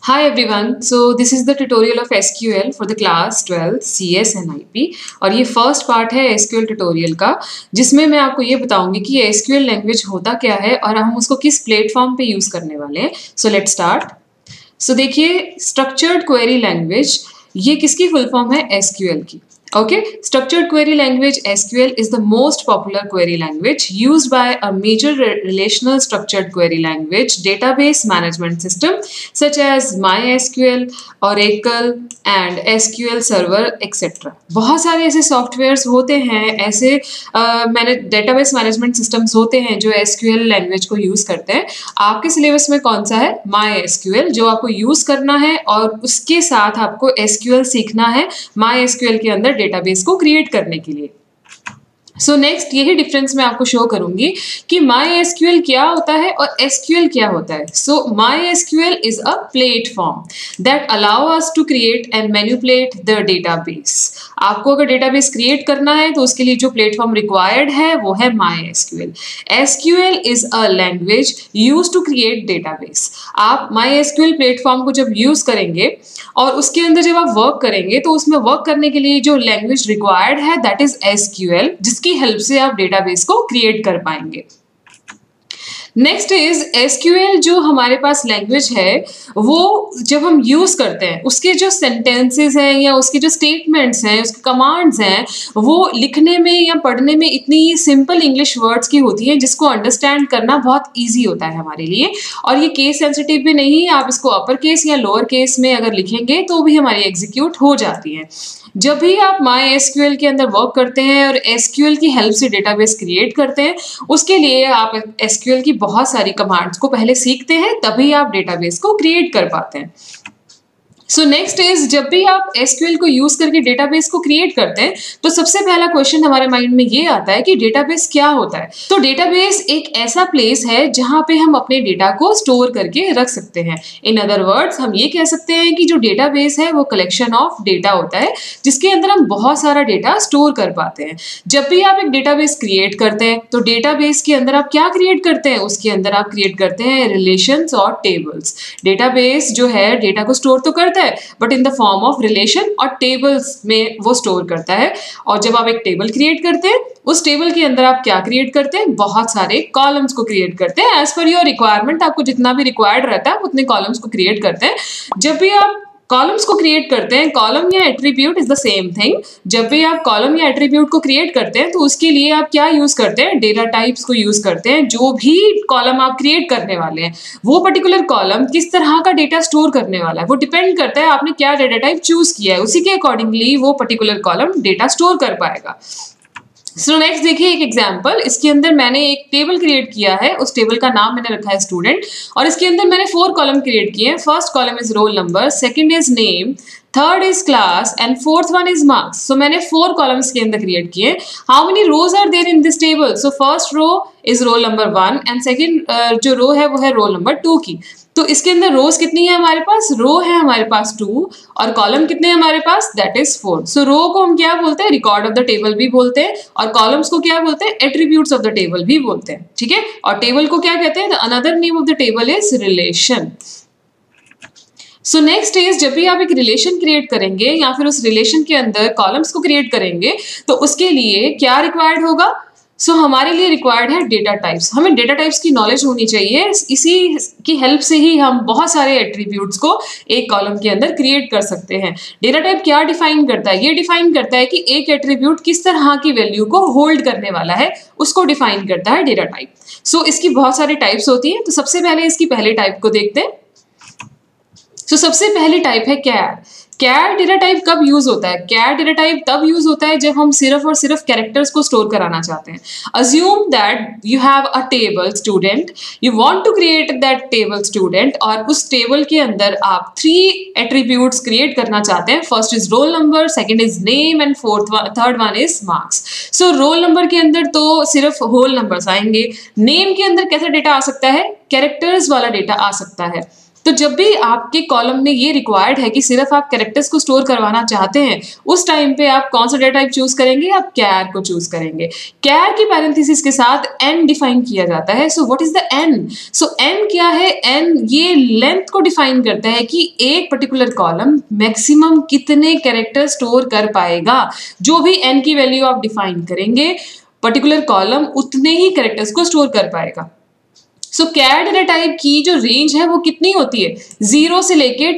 Hi everyone, so this is the tutorial of SQL for the class 12 CS and IP और ये first part है SQL tutorial का जिसमें मैं आपको ये बताऊंगी कि ये SQL लैंग्वेज होता क्या है और हम उसको किस प्लेटफॉर्म पे यूज़ करने वाले हैं। So let's start. सो देखिए, स्ट्रक्चर्ड क्वेरी लैंग्वेज ये किसकी फुल फॉर्म है? SQL की। Okay, structured query language SQL is the most popular query language used by a major relational structured query language database management system such as MySQL, Oracle and SQL Server etc. बहुत सारे ऐसे softwares होते हैं, ऐसे database management systems होते हैं जो SQL language को यूज़ करते हैं। आपके सिलेबस में कौन सा है? MySQL, जो आपको यूज़ करना है और उसके साथ आपको SQL सीखना है MySQL के अंदर डेटाबेस को क्रिएट करने के लिए। सो नेक्स्ट यही डिफरेंस मैं आपको शो करूंगी कि MySQL क्या होता है और SQL क्या होता है। So MySQL is a platform that allow us to create and manipulate the database. आपको अगर डेटाबेस क्रिएट करना है तो उसके लिए जो प्लेटफॉर्म रिक्वायर्ड है वो है MySQL। SQL is a language use to create database. आप MySQL प्लेटफॉर्म को जब यूज करेंगे और उसके अंदर जब आप वर्क करेंगे तो उसमें वर्क करने के लिए जो लैंग्वेज रिक्वायर्ड है दैट इज SQL, जिसकी हेल्प से आप डेटाबेस को क्रिएट कर पाएंगे। नेक्स्ट इज SQL, जो हमारे पास लैंग्वेज है वो जब हम यूज करते हैं उसके जो सेंटेंसेस हैं या उसके जो स्टेटमेंट्स हैं, उसके कमांड्स हैं, वो लिखने में या पढ़ने में इतनी सिंपल इंग्लिश वर्ड्स की होती है जिसको अंडरस्टैंड करना बहुत इजी होता है हमारे लिए। और ये केस सेंसिटिव भी नहीं है, आप इसको अपर केस या लोअर केस में अगर लिखेंगे तो भी हमारी एग्जीक्यूट हो जाती है। जब भी आप MySQL के अंदर वर्क करते हैं और SQL की हेल्प से डेटाबेस क्रिएट करते हैं, उसके लिए आप SQL की बहुत सारी कमांड्स को पहले सीखते हैं, तभी आप डेटाबेस को क्रिएट कर पाते हैं। सो नेक्स्ट इज, जब भी आप SQL को यूज करके डेटाबेस को क्रिएट करते हैं तो सबसे पहला क्वेश्चन हमारे माइंड में ये आता है कि डेटाबेस क्या होता है। तो डेटाबेस एक ऐसा प्लेस है जहां पे हम अपने डेटा को स्टोर करके रख सकते हैं। इन अदर वर्ड्स हम ये कह सकते हैं कि जो डेटाबेस है वो कलेक्शन ऑफ डेटा होता है जिसके अंदर हम बहुत सारा डेटा स्टोर कर पाते हैं। जब भी आप एक डेटाबेस क्रिएट करते हैं तो डेटाबेस के अंदर आप क्या क्रिएट करते हैं? उसके अंदर आप क्रिएट करते हैं रिलेशंस और टेबल्स। डेटाबेस जो है डेटा को स्टोर तो करता है but in the form of relation और टेबल्स में वो स्टोर करता है। और जब आप एक टेबल क्रिएट करते हैं उस टेबल के अंदर आप क्या क्रिएट करते हैं? बहुत सारे कॉलम्स को क्रिएट करते हैं। एज पर योर रिक्वायरमेंट, आपको जितना भी रिक्वायर्ड रहता है उतने कॉलम्स को क्रिएट करते हैं। जब भी आप कॉलम्स को क्रिएट करते हैं, कॉलम या attribute is the same thing. जब भी आप कॉलम या एट्रीब्यूट को क्रिएट करते हैं तो उसके लिए आप क्या यूज करते हैं? डेटा टाइप्स को यूज करते हैं। जो भी कॉलम आप क्रिएट करने वाले हैं वो पर्टिकुलर कॉलम किस तरह का डेटा स्टोर करने वाला है वो डिपेंड करता है आपने क्या डेटा टाइप चूज किया है, उसी के अकॉर्डिंगली वो पर्टिकुलर कॉलम डेटा स्टोर कर पाएगा। सो नेक्स्ट देखिए एक एग्जांपल। इसके अंदर मैंने एक टेबल क्रिएट किया है, उस टेबल का नाम मैंने रखा है स्टूडेंट, और इसके अंदर मैंने 4 कॉलम क्रिएट किए हैं। First column is roll number, second is name, third is class and fourth one is marks. So मैंने 4 कॉलम्स के अंदर क्रिएट किए। How many rows are there in this table? So first row is roll number 1 and second जो row है वो है roll number 2 की। तो इसके अंदर रोज कितनी है हमारे पास? रो है हमारे पास 2 और कॉलम कितने हैं हमारे पास? That is 4। सो रो को हम क्या बोलते हैं? रिकॉर्ड ऑफ द टेबल भी बोलते हैं और कॉलम्स को क्या बोलते हैं? एट्रीब्यूट्स ऑफ द टेबल भी बोलते हैं। ठीक है, और टेबल को क्या कहते हैं? Another name of the table is relation. So next is, जब भी आप एक रिलेशन क्रिएट करेंगे या फिर उस रिलेशन के अंदर कॉलम्स को क्रिएट करेंगे तो उसके लिए क्या रिक्वायर्ड होगा? सो हमारे लिए रिक्वायर्ड है डेटा टाइप्स। हमें डेटा टाइप्स की नॉलेज होनी चाहिए, इसी की हेल्प से ही हम बहुत सारे एट्रीब्यूट्स को एक कॉलम के अंदर क्रिएट कर सकते हैं। डेटा टाइप क्या डिफाइन करता है? ये डिफाइन करता है कि एक एट्रीब्यूट किस तरह की वैल्यू को होल्ड करने वाला है, उसको डिफाइन करता है डेटा टाइप। सो इसकी बहुत सारी टाइप्स होती हैं। तो सबसे पहले इसकी पहले टाइप को देखते हैं। तो सबसे पहली टाइप है कैर। कैर डेटा टाइप कब यूज होता है? कैर डेटा टाइप तब यूज होता है जब हम सिर्फ और सिर्फ कैरेक्टर्स को स्टोर कराना चाहते हैं। Assume that you have a table student, you want to create that table student, और उस टेबल के अंदर आप 3 एट्रीब्यूट्स क्रिएट करना चाहते हैं। First is roll number, second is name and third one is marks. So roll number के अंदर तो सिर्फ होल नंबर्स आएंगे। नेम के अंदर कैसा डेटा आ सकता है? कैरेक्टर्स वाला डेटा आ सकता है। तो जब भी आपके कॉलम में ये रिक्वायर्ड है कि सिर्फ आप कैरेक्टर्स को स्टोर करवाना चाहते हैं, उस टाइम पे आप कौन सा डेटा टाइप चूज करेंगे? आप कैर को चूज करेंगे। कैर की पैरेंथेसिस के साथ एन डिफाइन किया जाता है। So what is the n? So n क्या है? एन ये लेंथ को डिफाइन करता है कि एक पर्टिकुलर कॉलम मैक्सिमम कितने कैरेक्टर स्टोर कर पाएगा। जो भी एन की वैल्यू आप डिफाइन करेंगे, पर्टिकुलर कॉलम उतने ही कैरेक्टर्स को स्टोर कर पाएगा। सो कैर डेटा टाइप की जो रेंज है वो कितनी होती है? 0 से लेके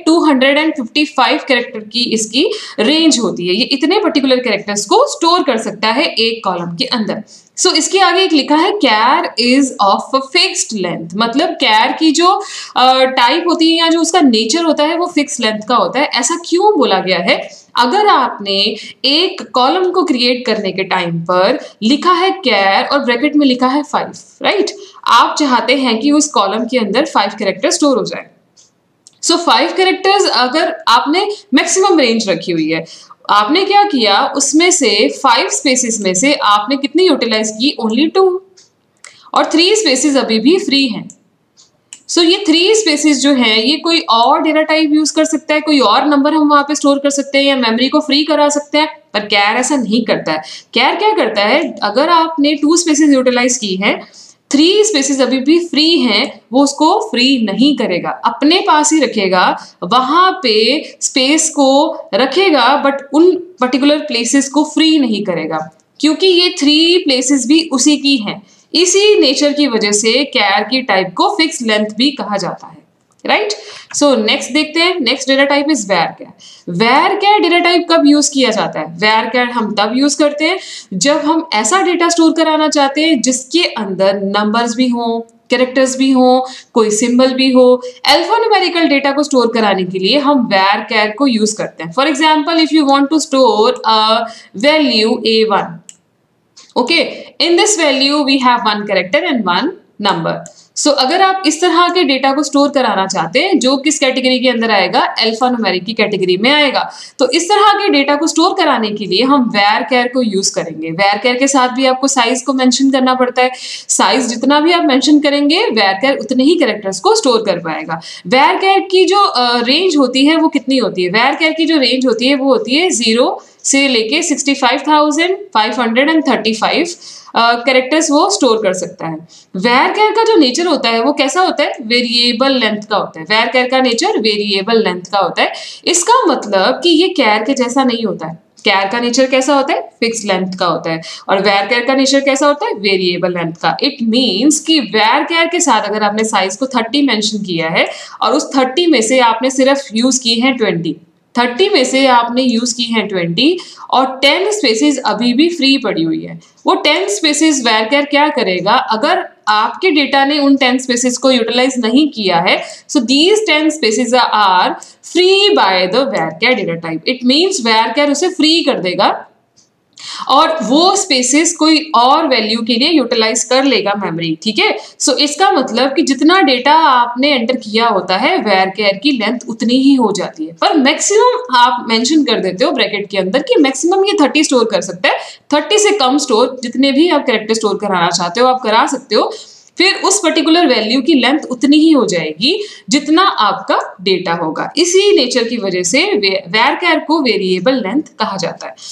255 कैरेक्टर की इसकी रेंज होती है। ये इतने पर्टिकुलर कैरेक्टर्स को स्टोर कर सकता है एक कॉलम के अंदर। सो इसके आगे एक लिखा है char is of fixed length, मतलब कैर की जो टाइप होती है या जो उसका नेचर होता है वो फिक्स लेंथ का होता है। ऐसा क्यों बोला गया है? अगर आपने एक कॉलम को क्रिएट करने के टाइम पर लिखा है कैर और ब्रैकेट में लिखा है 5, राइट? आप चाहते हैं कि उस कॉलम के अंदर 5 कैरेक्टर स्टोर हो जाए। सो 5 कैरेक्टर्स अगर आपने मैक्सिमम रेंज रखी हुई है, आपने क्या किया, उसमें से 5 स्पेसिस में से आपने कितनी यूटिलाइज की? ओनली 2, और 3 स्पेसिस अभी भी फ्री हैं। सो ये 3 स्पेसिस जो है ये कोई और डेटा टाइप यूज कर सकता है, कोई और नंबर हम वहां पे स्टोर कर सकते हैं या मेमोरी को फ्री करा सकते हैं, पर कैर ऐसा नहीं करता है। कैर क्या करता है? अगर आपने 2 स्पेसिस यूटिलाइज की है, 3 स्पेसिस अभी भी फ्री हैं, वो उसको फ्री नहीं करेगा, अपने पास ही रखेगा, वहां पे स्पेस को रखेगा, बट उन पर्टिकुलर प्लेसेस को फ्री नहीं करेगा, क्योंकि ये 3 प्लेसेस भी उसी की हैं। इसी नेचर की वजह से कैर की टाइप को फिक्स लेंथ भी कहा जाता है, राइट? सो नेक्स्ट देखते हैं। Next data type is varchar। varchar data type कब यूज किया जाता है? varchar हम तब यूज करते हैं जब हम ऐसा डेटा स्टोर कराना चाहते हैं जिसके अंदर नंबर्स भी हों, कैरेक्टर्स भी हो, कोई सिंबल भी हो। अल्फान्यूमेरिकल डेटा को स्टोर कराने के लिए हम varchar को यूज करते हैं। For example, if you want to store a value a1, okay, in this value we have 1 character and 1 number। So अगर आप इस तरह के डेटा को स्टोर कराना चाहते हैं, जो किस कैटेगरी के अंदर आएगा? अल्फान्यूमेरिक की कैटेगरी में आएगा। तो इस तरह के डेटा को स्टोर कराने के लिए हम varchar को यूज करेंगे। varchar के साथ भी आपको साइज को मेंशन करना पड़ता है। साइज जितना भी आप मेंशन करेंगे, varchar उतने ही कैरेक्टर्स को स्टोर कर पाएगा। varchar की जो रेंज होती है वो कितनी होती है? varchar की जो रेंज होती है वो होती है 0 से लेके 65,535 कैरेक्टर्स वो स्टोर कर सकता है। varchar का जो नेचर होता है वो कैसा होता है? वेरिएबल लेंथ का होता है। varchar का नेचर वेरिएबल लेंथ का होता है। इसका मतलब कि ये कैर के जैसा नहीं होता है। कैर का नेचर कैसा होता है? फिक्स लेंथ का होता है, और varchar का नेचर कैसा होता है? वेरिएबल लेंथ का। इट मींस कि varchar के साथ अगर आपने साइज को 30 मेंशन किया है और उस 30 में से आपने सिर्फ यूज की है 20, 30 में से आपने यूज की है 20 और 10 स्पेसिस अभी भी फ्री पड़ी हुई है। वो 10 स्पेसिस varchar क्या करेगा? अगर आपके डेटा ने उन 10 स्पेसिस को यूटिलाइज नहीं किया है, so these 10 spaces are free by the varchar data type. It means varchar उसे फ्री कर देगा और वो स्पेसिस कोई और वैल्यू के लिए यूटिलाइज कर लेगा मेमोरी, ठीक है? सो इसका मतलब कि जितना डेटा आपने एंटर किया होता है, varchar की लेंथ उतनी ही हो जाती है, पर मैक्सिमम आप मेंशन कर देते हो ब्रैकेट के अंदर कि मैक्सिमम ये 30 स्टोर कर सकता है। 30 से कम स्टोर जितने भी आप कैरेक्टर स्टोर कराना चाहते हो आप करा सकते हो। फिर उस पर्टिकुलर वैल्यू की लेंथ उतनी ही हो जाएगी जितना आपका डेटा होगा। इसी नेचर की वजह से varchar को वेरिएबल लेंथ कहा जाता है।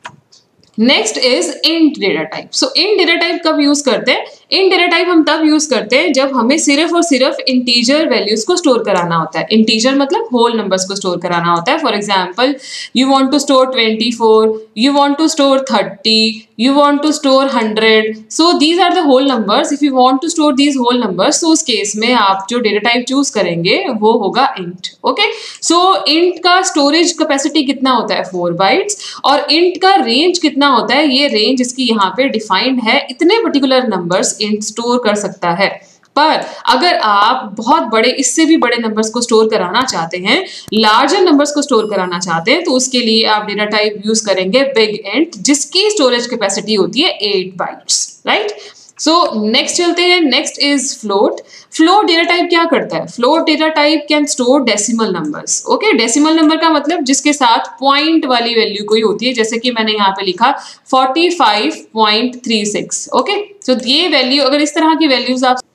Next is int data type. So int data type कब यूज करते हैं? इंट डेटा टाइप हम तब यूज करते हैं जब हमें सिर्फ और सिर्फ इंटीजर वैल्यूज को स्टोर कराना होता है। इंटीजर मतलब होल नंबर्स को स्टोर कराना होता है। For example, you want to store 24, you want to store 30, you want to store 100, so these are the whole numbers। if you want to store these whole numbers, so उस case में आप जो data type choose करेंगे वो होगा int। Okay, so int का storage capacity कितना होता है? 4 बाइट्स। और int का रेंज कितना होता है? ये रेंज इसकी यहाँ पे डिफाइंड है, इतने पर्टिकुलर नंबर्स int स्टोर कर सकता है। पर अगर आप बहुत बड़े, इससे भी बड़े नंबर्स को स्टोर कराना चाहते हैं, लार्जर नंबर्स को स्टोर कराना चाहते हैं, तो उसके लिए आप डेटा टाइप यूज करेंगे बिग इंट, जिसकी स्टोरेज कैपेसिटी होती है 8 बाइट्स, राइट? सो नेक्स्ट चलते हैं। Next is float. Float data type क्या करता है? Float data type can store decimal numbers. Okay, decimal number का मतलब जिसके साथ पॉइंट वाली वैल्यू कोई होती है, जैसे कि मैंने यहाँ पे लिखा 45.36। ओके, सो ये वैल्यू, अगर इस तरह की वैल्यूज आप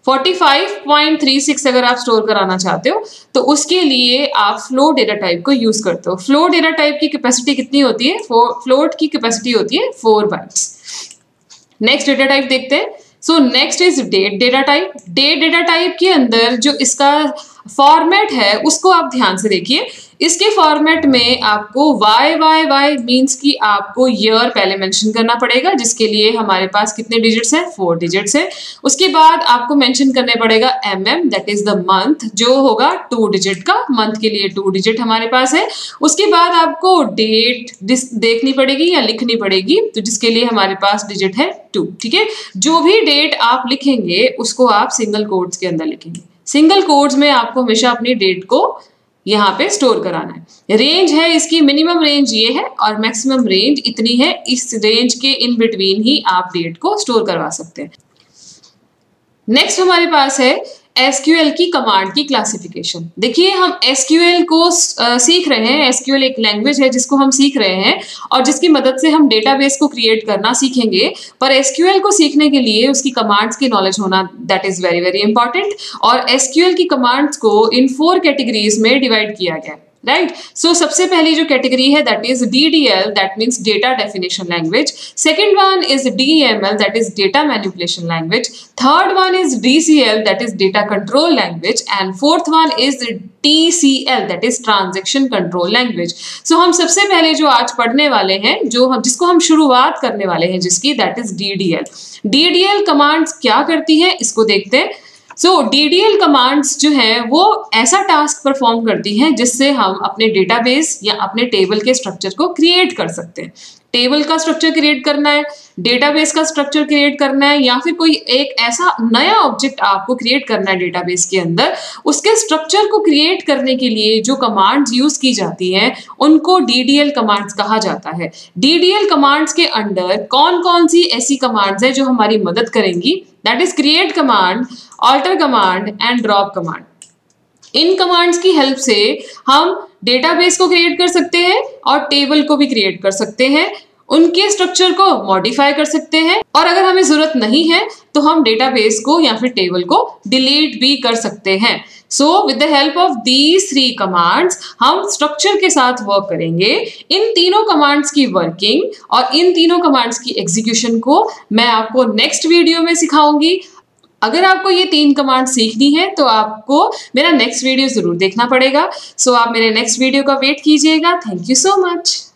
45.36 अगर आप स्टोर कराना चाहते हो तो उसके लिए आप फ्लोट डेटा टाइप को यूज करते हो। फ्लोट डेटा टाइप की कैपेसिटी कितनी होती है? फ्लोट की कैपेसिटी होती है 4 बाइट्स। नेक्स्ट डेटा टाइप देखते हैं। So next is date data type. Date data type के अंदर जो इसका फॉर्मेट है उसको आप ध्यान से देखिए। इसके फॉर्मेट में आपको YYY मीन्स कि आपको ईयर पहले मेंशन करना पड़ेगा, जिसके लिए हमारे पास कितने डिजिट्स हैं? 4 डिजिट्स है। उसके बाद आपको मेंशन करने पड़ेगा MM, that is the month, जो होगा 2 डिजिट का। मंथ के लिए 2 डिजिट हमारे पास है। उसके बाद आपको डेट देखनी पड़ेगी या लिखनी पड़ेगी, तो जिसके लिए हमारे पास डिजिट है 2। ठीक है, जो भी डेट आप लिखेंगे उसको आप सिंगल कोट्स के अंदर लिखेंगे। सिंगल कोट्स में आपको हमेशा अपनी डेट को यहाँ पे स्टोर कराना है। रेंज है इसकी, मिनिमम रेंज ये है और मैक्सिमम रेंज इतनी है। इस रेंज के इन बिटवीन ही आप डेट को स्टोर करवा सकते हैं। नेक्स्ट हमारे पास है SQL की कमांड की क्लासिफिकेशन। देखिए, हम SQL को सीख रहे हैं। SQL एक लैंग्वेज है जिसको हम सीख रहे हैं और जिसकी मदद से हम डेटाबेस को क्रिएट करना सीखेंगे। पर SQL को सीखने के लिए उसकी कमांड्स की नॉलेज होना that is very very important. और SQL की कमांड्स को इन 4 कैटेगरीज में डिवाइड किया गया है। राइट, सो सबसे पहली जो कैटेगरी है that is DDL, that means data definition language. Second one is DML, that is data manipulation language. Third one is DCL, that is data control language. And fourth one is TCL, that is transaction control language. So हम सबसे पहले जो आज पढ़ने वाले हैं, जिसको हम शुरुआत करने वाले हैं जिसकी, that is DDL। DDL commands क्या करती हैं इसको देखते हैं। सो DDL कमांड्स जो है वो ऐसा टास्क परफॉर्म करती हैं जिससे हम अपने डेटाबेस या अपने टेबल के स्ट्रक्चर को क्रिएट कर सकते हैं। टेबल का स्ट्रक्चर क्रिएट करना है, डेटाबेस का स्ट्रक्चर क्रिएट करना है, या फिर कोई एक ऐसा नया ऑब्जेक्ट आपको क्रिएट करना है डेटाबेस के अंदर। उसके स्ट्रक्चर को क्रिएट करने के लिए जो कमांड्स यूज की जाती हैं उनको DDL कमांड्स कहा जाता है। DDL कमांड्स के अंडर कौन कौन सी ऐसी कमांड्स हैं जो हमारी मदद करेंगी? That is create command, alter command and drop command. इन कमांड्स की हेल्प से हम डेटाबेस को क्रिएट कर सकते हैं और टेबल को भी क्रिएट कर सकते हैं, उनके स्ट्रक्चर को मॉडिफाई कर सकते हैं, और अगर हमें जरूरत नहीं है तो हम डेटाबेस को या फिर टेबल को डिलीट भी कर सकते हैं। So with the help of these 3 commands हम स्ट्रक्चर के साथ वर्क करेंगे। इन तीनों कमांड्स की वर्किंग और इन तीनों कमांड्स की एग्जीक्यूशन को मैं आपको नेक्स्ट वीडियो में सिखाऊंगी। अगर आपको ये 3 कमांड सीखनी है तो आपको मेरा नेक्स्ट वीडियो जरूर देखना पड़ेगा। सो आप मेरे नेक्स्ट वीडियो का वेट कीजिएगा। Thank you so much.